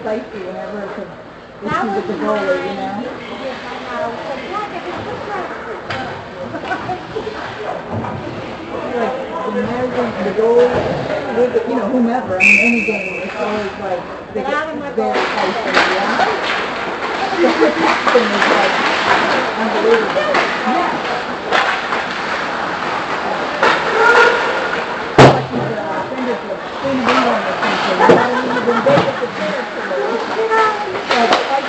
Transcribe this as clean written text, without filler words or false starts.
safety whenever it's an issue with the goalie, you know. Like, imagine the goalie, you know, whomever, I mean, any game, it's always like, they get very close to the end. The protection is like unbelievable. Yeah. Like you said, our fingers were spinning on or something. You know, when they get the territory, like